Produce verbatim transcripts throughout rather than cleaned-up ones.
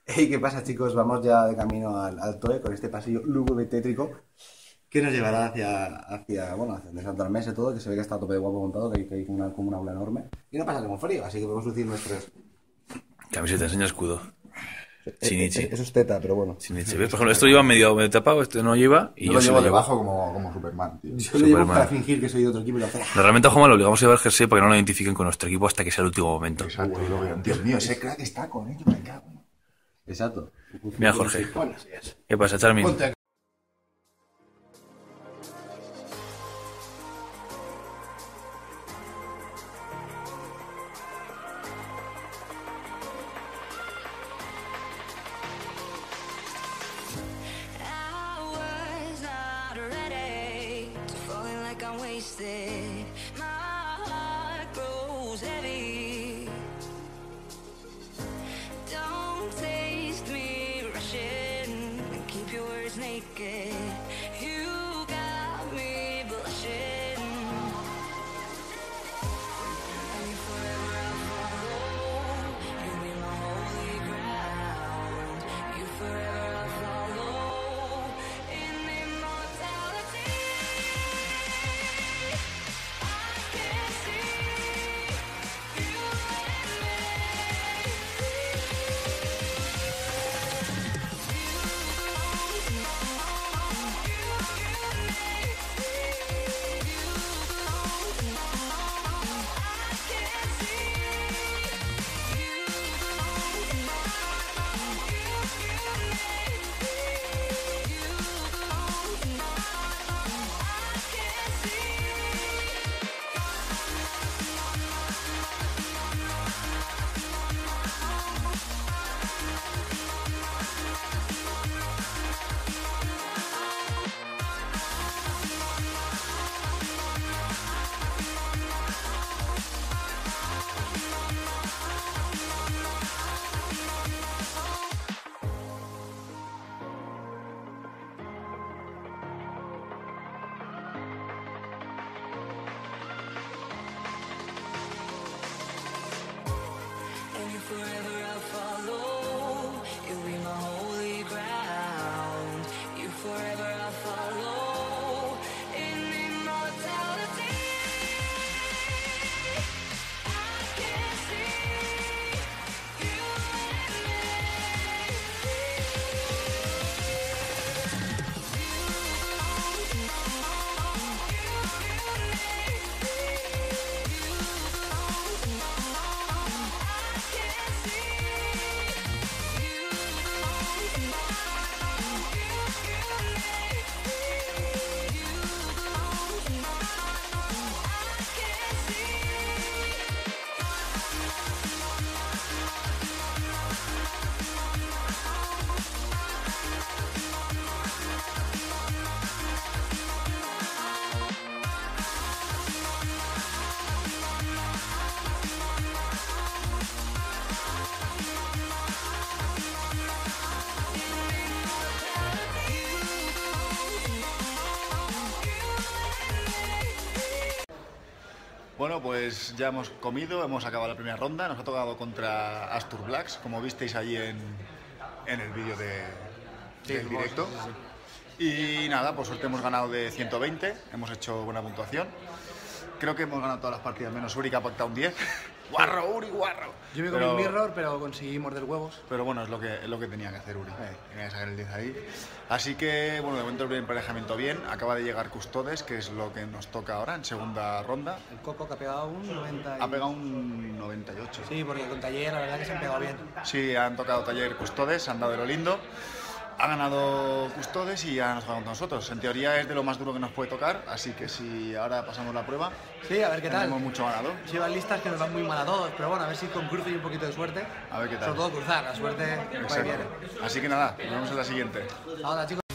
Hey, ¿qué pasa, chicos? Vamos ya de camino al, al Toe con este pasillo lúgubre y tétrico que nos llevará hacia, hacia bueno, hacia donde Santa Mesa y todo, que se ve que está a tope de guapo montado, que hay, que hay como, una, como una aula enorme. Y no pasa como frío, así que podemos lucir nuestros... Camiseta, enseña escudo. Eh, eh, Shinichi. Eso es teta, pero bueno. Shinichi. ¿Ves? Por ejemplo, esto lleva medio, medio tapado, este no lleva. Y Yo yo, lo sí llevo lo llevo. debajo como, como Superman, tío. Yo lo llevo Superman. para fingir que soy de otro equipo y lo hace... Realmente a Juanma lo obligamos a llevar jersey para que no lo identifiquen con nuestro equipo hasta que sea el último momento. Exacto, y luego, Dios mío, ese crack está con ellos, me cago. Exacto. Mira, Jorge. Bueno, así es. ¿Qué pasa, Charmin? Ponte aquí. I was not ready to falling like I'm wasted. My heart grows heavy. Don't taste me rushing. Keep your words naked. You got me blushing. And if forever I follow, you be my holy ground. You forever I follow in immortality. I can see you and me. And you forever I follow. You be my holy ground. You forever I follow in immortality. I can see you and Bueno, pues ya hemos comido, hemos acabado la primera ronda, nos ha tocado contra Astur Blacks, como visteis ahí en, en el vídeo de, del directo. Y nada, por suerte hemos ganado de ciento veinte, hemos hecho buena puntuación. Creo que hemos ganado todas las partidas, menos Uri que ha pactado un diez. ¡Guarro, Uri, guarro! Yo me comí Pero- un mirror, pero conseguí morder huevos. Pero bueno, es lo que, es lo que tenía que hacer Uri, tenía que sacar el diez ahí. Así que, bueno, de momento el emparejamiento bien, acaba de llegar Custodes, que es lo que nos toca ahora en segunda ronda. El Coco que ha pegado un noventa. y- Ha pegado un noventa y ocho. Sí, porque con Taller la verdad que se han pegado bien. Sí, han tocado Taller Custodes, han dado de lo lindo. Ha ganado Custodes y ya nos vamos nosotros. En teoría es de lo más duro que nos puede tocar, así que si ahora pasamos la prueba, Sí, a ver qué tal. tenemos mucho ganado. Llevan listas que nos van muy mal a todos, pero bueno, a ver si con cruce y un poquito de suerte. A ver qué tal. Sobre todo cruzar, la suerte va y Exacto. viene. Así que nada, nos vemos en la siguiente. Ahora, chicos.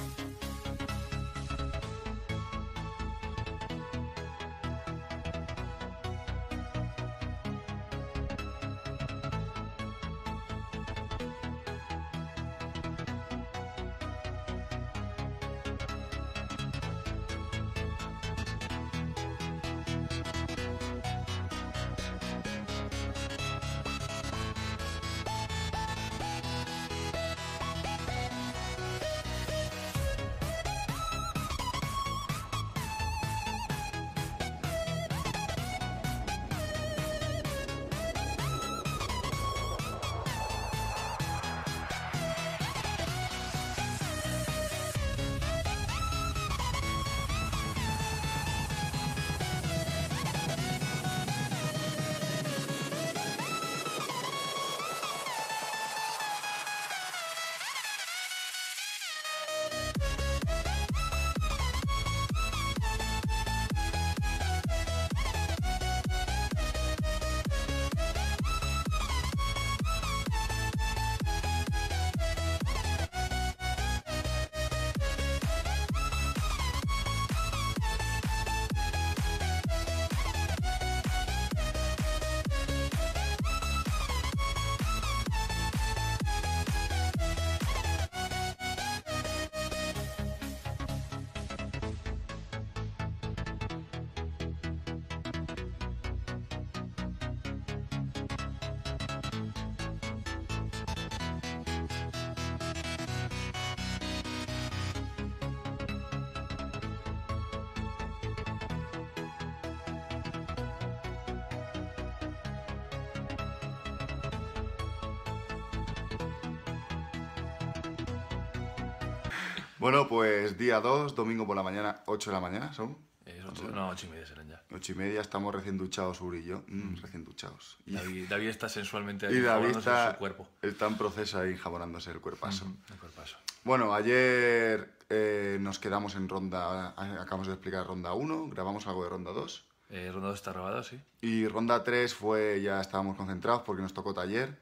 Bueno, pues día dos, domingo por la mañana, ocho de la mañana, ¿son? Eh, ocho, no, ocho y media serán ya. ocho y media, estamos recién duchados, Uri y yo. Mm, recién duchados. Y, David, David está sensualmente y David jabonándose está, su cuerpo. está en proceso ahí jabonándose el cuerpazo. El cuerpazo. Bueno, ayer eh, nos quedamos en ronda, acabamos de explicar ronda uno, grabamos algo de ronda dos. Eh, Ronda dos está robado, sí. Y ronda tres fue, ya estábamos concentrados porque nos tocó Taller.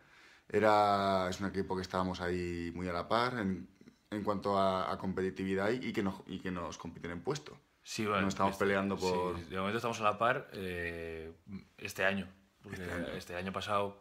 Era, es un equipo que estábamos ahí muy a la par en, en cuanto a, a competitividad y que, nos, y que nos compiten en puesto. Sí, bueno, No estamos este- peleando por... sí, de momento estamos a la par eh, este año. Porque Este año. este año pasado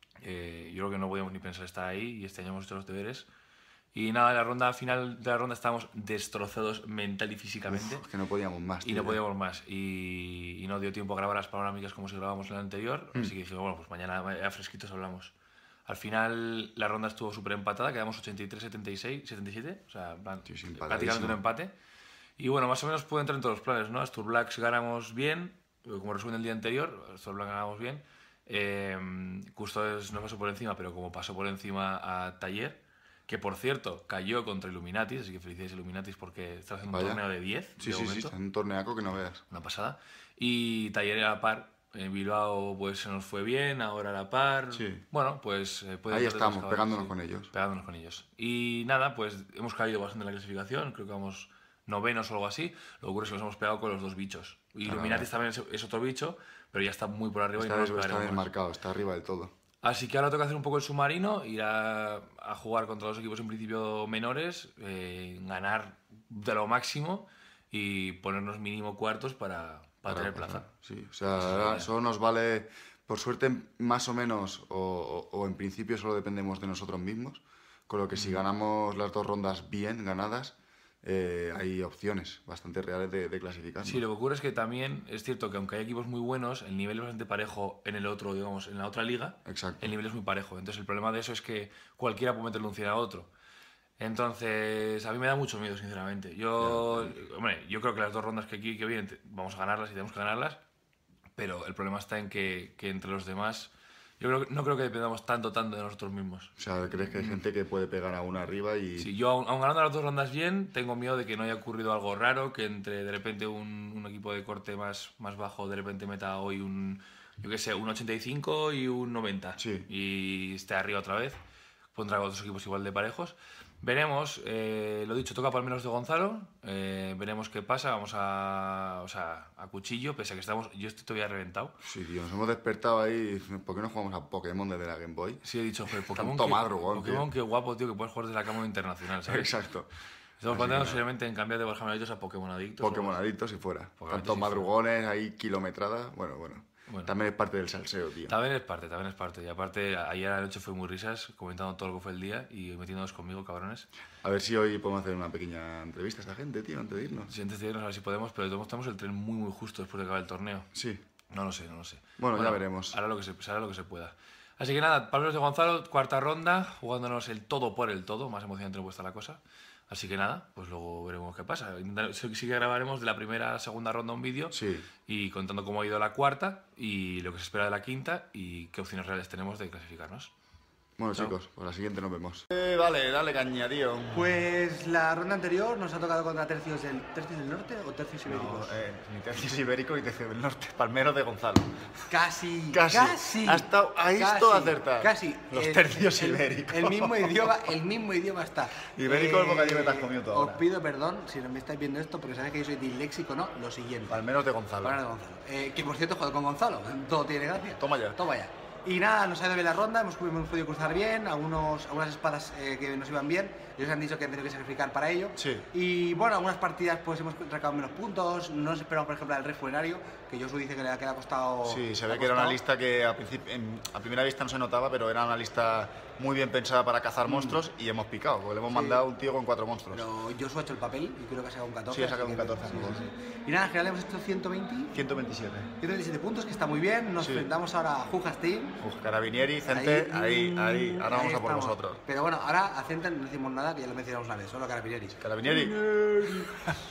eh, yo creo que no podíamos ni pensar estar ahí y este año hemos hecho los deberes. Y nada, en la ronda final de la ronda estábamos destrozados mental y físicamente. Uf, que no podíamos más. Y no tío. podíamos más. Y, y no dio tiempo a grabar las panorámicas como si grabábamos en la anterior. Mm. Así que dije, bueno, pues mañana ya fresquitos hablamos. Al final la ronda estuvo súper empatada, quedamos ochenta y tres setenta y seis, setenta y siete, o sea, en plan, Sí, sí, prácticamente un empatadísimo. empate. Y bueno, más o menos puede entrar en todos los planes, ¿no? Astur Blacks ganamos bien, como resumen del día anterior, Astur Blacks ganamos bien. Eh, Custodes no pasó por encima, pero como pasó por encima a Taller, que por cierto cayó contra Illuminatis, así que felicidades Illuminatis porque está haciendo un Vaya. torneo de diez. Sí, de sí, sí, momento. está en un torneaco que no veas. Una pasada. Y Taller a la par. En Bilbao pues se nos fue bien, ahora a la par. Sí. Bueno, pues... eh, puede Ahí ser de los estamos, caballos, pegándonos sí. con ellos. Pegándonos con ellos. Y nada, pues hemos caído bastante en la clasificación. Creo que vamos novenos o algo así. Lo que ocurre es que nos hemos pegado con los dos bichos. Y Claro, Illuminatis también es, es otro bicho, pero ya está muy por arriba y Está, no nos des- está pegaremos más. desmarcado, está arriba del todo. Así que ahora toca hacer un poco el submarino, ir a, a jugar contra los equipos en principio menores, eh, ganar de lo máximo y ponernos mínimo cuartos para, para, tener pasar. plaza. Sí, o sea, ahora solo nos vale, por suerte, más o menos, o, o- o en principio solo dependemos de nosotros mismos, con lo que si ganamos las dos rondas bien ganadas, eh, hay opciones bastante reales de, de clasificar. Sí, lo que ocurre es que también es cierto que aunque hay equipos muy buenos, el nivel es bastante parejo en el otro, digamos, en la otra liga. Exacto. El nivel es muy parejo. Entonces el problema de eso es que cualquiera puede meterle un cien a otro. Entonces, a mí me da mucho miedo, sinceramente. Yo, hombre, yo creo que las dos rondas que aquí que vienen te- vamos a ganarlas y tenemos que ganarlas, pero el problema está en que, que entre los demás, yo creo, que- no creo que dependamos tanto, tanto de nosotros mismos. O sea, ¿crees que hay gente que puede pegar a una arriba y...? Sí, yo aun, aun ganando las dos rondas bien, tengo miedo de que no haya ocurrido algo raro, que entre de repente un, un equipo de corte más, más bajo de repente meta hoy un, yo qué sé, un ochenta y cinco y un noventa. Sí. Y esté arriba otra vez, contra otros equipos igual de parejos. Veremos, eh, lo dicho, toca Palmeros de Gonzalo, eh, veremos qué pasa, vamos a, o sea, a cuchillo, pese a que estamos, yo estoy todavía reventado. Sí, tío, nos hemos despertado ahí. ¿Por qué no jugamos a Pokémon desde la Game Boy? Sí, he dicho, joder, Pokémon, Tanto qué, madrugón, Pokémon tío. qué guapo, tío, que puedes jugar desde la cama internacional, ¿sabes? Exacto. Estamos planteando seriamente en cambiar de Borja Adictos a Pokémon Adictos. Pokémon adictos y fuera. Pokémon Tantos sí, madrugones, ahí kilometrada. Bueno, bueno, Bueno. También es parte del salseo, tío. También es parte, también es parte. Y aparte, ayer a la noche fue muy risas, comentando todo lo que fue el día y metiéndonos conmigo, cabrones. A ver si hoy podemos hacer una pequeña entrevista a esta gente, tío, antes de irnos. Si antes de irnos a ver si podemos, pero de todos modos tenemos el tren muy, muy justo después de acabar el torneo. Sí. No lo sé, no lo sé. Bueno, ya veremos. Hará lo que se, hará lo que se pueda. Así que nada, Palmeros de Gonzalo, cuarta ronda, jugándonos el todo por el todo, más emocionante no puede estar la cosa. Así que nada, pues luego veremos qué pasa. Intentar- Sí sí que grabaremos de la primera a segunda ronda un vídeo Sí. y contando cómo ha ido la cuarta y lo que se espera de la quinta y qué opciones reales tenemos de clasificarnos. Bueno, Chao. chicos, pues la siguiente nos vemos. Eh, vale, dale caña, tío. Pues la ronda anterior nos ha tocado contra tercios del, tercios del norte o tercios ibéricos. No, eh, ni tercios ibérico ni tercios del norte. Palmeros de Gonzalo. Casi, Casi. casi. Ha estado- ahí casi, esto acertar. Casi. Los El- tercios el- ibéricos. El mismo idioma, el mismo idioma está. Ibérico es bocadillo que te has comido tú Os ahora. pido perdón si no me estáis viendo esto porque sabéis que yo soy disléxico, no, lo siguiente. Palmeros de Gonzalo. Palmeros de Gonzalo. Eh, que por cierto, joder con Gonzalo, todo tiene gracia. Toma ya. Toma ya. Y nada, nos ha ido bien la ronda, hemos, hemos podido cruzar bien, algunos, algunas espadas eh, que nos iban bien, ellos han dicho que han tenido que sacrificar para ello. Sí. Y bueno, algunas partidas pues hemos recabado menos puntos, no nos esperamos por ejemplo al Rey Funerario, que Josu dice que le, que le ha costado... Sí, se le ve ha que era una costado. lista que a, princip- en- a primera vista no se notaba, pero era una lista muy bien pensada para cazar monstruos y hemos picado, porque le hemos Sí. mandado un tío con cuatro monstruos. Pero Josu ha hecho el papel y creo que ha sacado un catorce. Sí, ha sacado así un que- catorce, sí, amigo. sí, sí. Y nada, en general hemos hecho ciento veinte, ciento veintisiete. ciento veintisiete puntos, que está muy bien, nos Sí. enfrentamos ahora a Jujas Team. Uf, Carabinieri, Cente, ahí, ahí, ahora ahí vamos a por estamos. vosotros. Pero bueno, ahora a Centa no decimos nada, que ya lo mencionamos una vez, solo a Carabinieri. Carabinieri.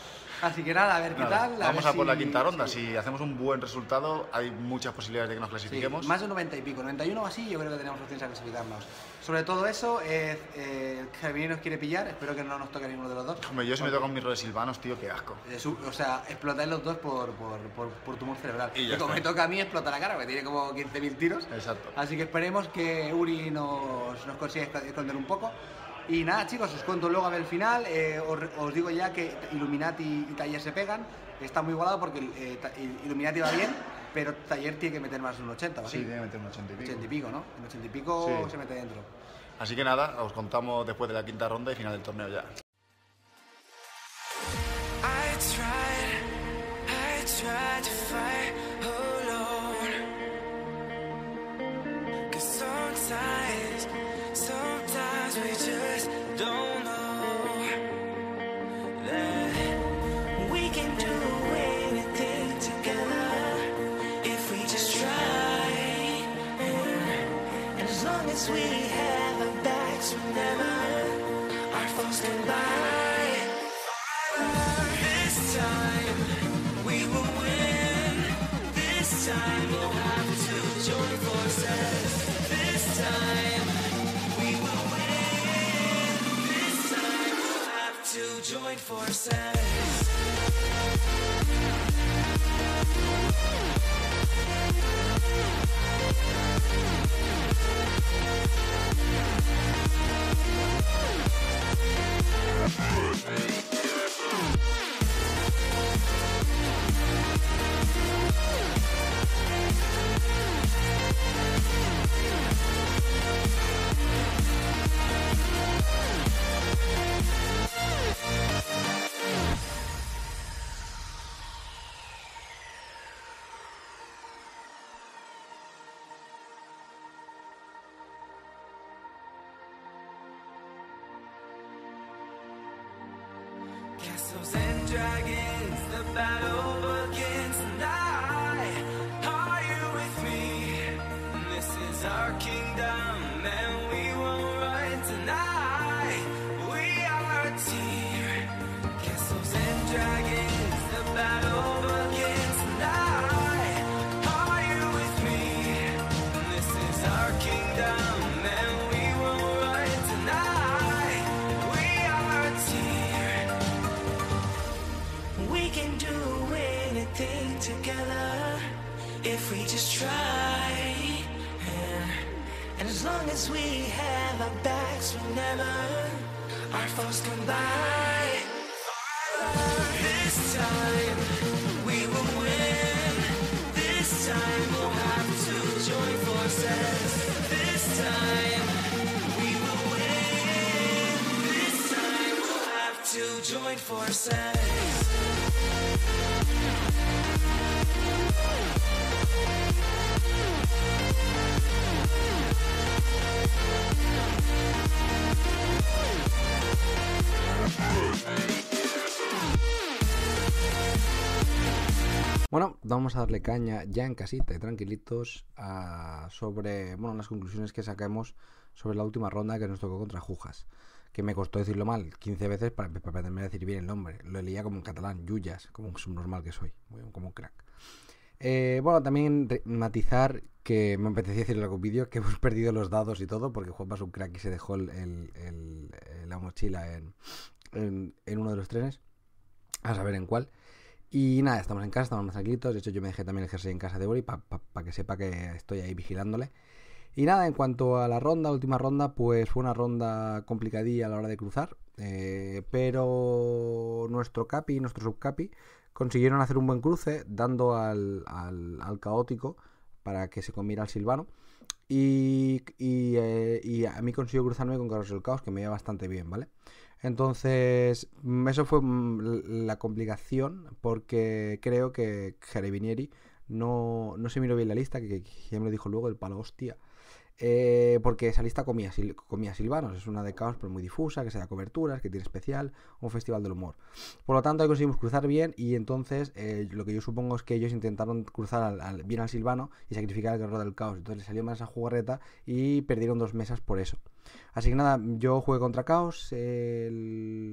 Así que nada, a ver qué Nada, tal. vamos ver a por la si- quinta ronda. sí. Si hacemos un buen resultado, hay muchas posibilidades de que nos Sí, clasifiquemos. más de noventa y pico, noventa y uno o así, yo creo que tenemos opciones a clasificarnos. Sobre todo eso, eh, eh, Javier nos quiere pillar, espero que no nos toque a ninguno de los dos. Hombre, yo si me toca un mirro de silvanos, tío, qué asco. Eh, su- O sea, explotáis los dos por, por, por, por tumor cerebral. Y ya como está. me toca a mí, explota la cara, porque tiene como quince mil tiros. Exacto. Así que esperemos que Uri nos, nos consiga esconder un poco. Y nada, chicos, os cuento luego a ver el final. Eh, os, os digo ya que Illuminati y Taller se pegan. Está muy igualado porque eh, ta- Illuminati va bien, pero Taller tiene que meter más de un ochenta o así. Sí, tiene que meter un ochenta y pico. ochenta y pico, ¿no? En ochenta y pico Sí. se mete dentro. Así que nada, os contamos después de la quinta ronda y final del torneo ya. I tried, I tried to fight alone. 'Cause sometimes, sometimes we just don't know that we can do anything together if we just try. And as long as we have our backs, whenever our foes come by. This time we will win. This time we'll have to join forces. This time we will win. This time we'll have to join forces. Castles and dragons, the battle begins tonight. Are you with me? This is our kingdom, and we won't run tonight. We are a team. Castles and dragons, the battle begins tonight. Are you with me? This is our kingdom, and we won't run tonight. We are a team. We can do anything together if we just try. And, and as long as we have our backs whenever our foes come by. This time we will win. This time we'll have to join forces. This time we will win. This time we'll have to join forces. Bueno, vamos a darle caña ya en casita y tranquilitos a, sobre bueno, las conclusiones que saquemos sobre la última ronda que nos tocó contra Jujas. Que me costó decirlo mal quince veces para, para aprenderme a decir bien el nombre. Lo leía como en catalán, Yuyas, como un subnormal que soy, como un crack. Eh, bueno, también re- matizar que me apetecía decir en algún vídeo que hemos perdido los dados y todo porque Juanpa es un crack y se dejó el, el- el- la mochila en, en, en uno de los trenes, a saber en cuál. Y nada, estamos en casa, estamos más tranquilitos. De hecho, yo me dejé también el jersey en casa de Uri para pa, pa que sepa que estoy ahí vigilándole. Y nada, en cuanto a la ronda, última ronda, pues fue una ronda complicadilla a la hora de cruzar. Eh, pero nuestro capi y nuestro subcapi consiguieron hacer un buen cruce, dando al, al, al caótico para que se comiera al silvano. Y, y, eh, y a mí consiguió cruzarme con Carlos del Caos, que me iba bastante bien, ¿vale? Entonces, mm, eso fue mm, la complicación, porque creo que Carabinieri no, no se miró bien la lista, que, que ya me lo dijo luego el palo, hostia. Eh, porque esa lista comía, sil- comía silvanos, es una de caos pero muy difusa, que se da coberturas, que tiene especial, un festival del humor. Por lo tanto, ahí conseguimos cruzar bien y entonces eh, lo que yo supongo es que ellos intentaron cruzar al, al- bien al silvano y sacrificar al guerrero del caos. Entonces les salió mal esa jugarreta y perdieron dos mesas por eso. Así que nada, yo jugué contra caos, el-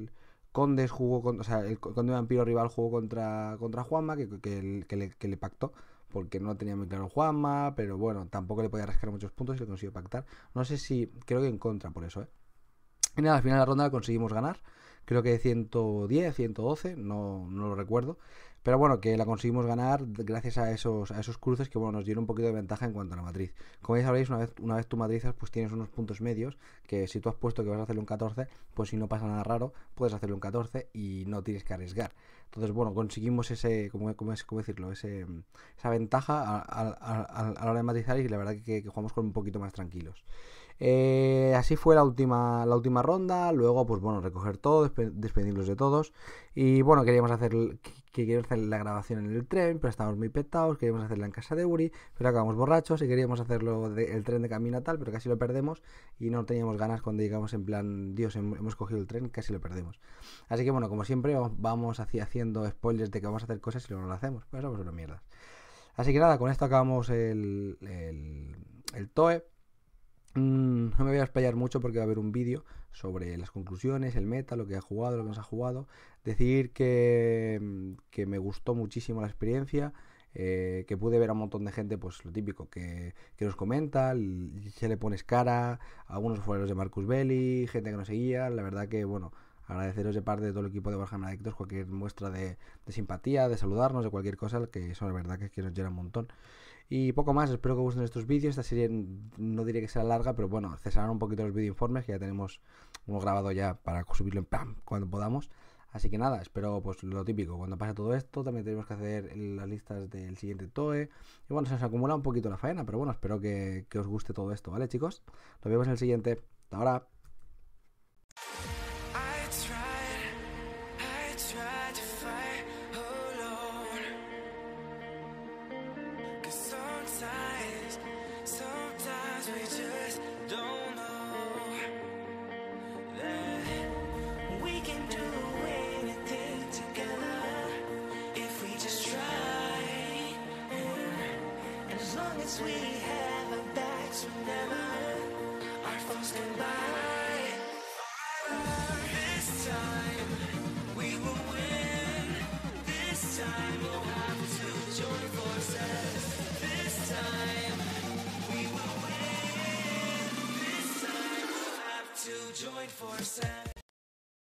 Condes jugó con, o sea, el Conde Vampiro rival jugó contra, contra Juanma, que, que, que, le, que le pactó, porque no tenía muy claro Juanma, pero bueno, tampoco le podía rascar muchos puntos y le consiguió pactar. No sé si, creo que en contra por eso, ¿eh? Y nada, al final de la ronda la conseguimos ganar, creo que ciento diez, ciento doce, no, no lo recuerdo. Pero bueno, que la conseguimos ganar gracias a esos, a esos cruces que bueno, nos dieron un poquito de ventaja en cuanto a la matriz. Como ya sabréis, una vez, una vez tú matrizas, pues tienes unos puntos medios, que si tú has puesto que vas a hacerle un catorce, pues si no pasa nada raro, puedes hacerle un catorce y no tienes que arriesgar. Entonces, bueno, conseguimos ese, ¿cómo, cómo, es, cómo decirlo? Ese, esa ventaja a, a, a, a la hora de matrizar y la verdad que, que jugamos con un poquito más tranquilos. Eh, así fue la última, la última ronda. Luego, pues bueno, recoger todo, despe despedirnos de todos. Y bueno, queríamos hacer, que queríamos hacer la grabación en el tren, pero estábamos muy petados. Queríamos hacerla en casa de Uri, pero acabamos borrachos. Y queríamos hacerlo de, el tren de camino a tal, pero casi lo perdemos. Y no teníamos ganas cuando llegamos en plan, Dios, hemos cogido el tren, casi lo perdemos. Así que bueno, como siempre, vamos así haciendo spoilers de que vamos a hacer cosas y luego no lo hacemos. Pues eso es una mierda. Así que nada, con esto acabamos el, el, el T O E. Mm, no me voy a explayar mucho porque va a haber un vídeo sobre las conclusiones, el meta, lo que ha jugado, lo que nos ha jugado. Decir que, que me gustó muchísimo la experiencia, eh, que pude ver a un montón de gente, pues lo típico, que, que nos comenta, se le pones cara, algunos fueron los de Marcus Belli, gente que nos seguía. La verdad que, bueno, agradeceros de parte de todo el equipo de Warhammer Adictos cualquier muestra de, de simpatía, de saludarnos, de cualquier cosa, que eso la verdad que, es que nos llena un montón. Y poco más, espero que os gusten estos vídeos. Esta serie no diré que sea larga, pero bueno, cesarán un poquito los videoinformes, que ya tenemos uno grabado ya para subirlo en plan cuando podamos. Así que nada, espero pues lo típico, cuando pase todo esto también tenemos que hacer las listas del siguiente T O E. Y bueno, se nos acumula un poquito la faena, pero bueno, espero que, que os guste todo esto, ¿vale, chicos? Nos vemos en el siguiente. Hasta ahora. We have our backs whenever our foes stand by. This time we will win. This time we'll have to join forces. This time we will win. This time we'll have to join forces.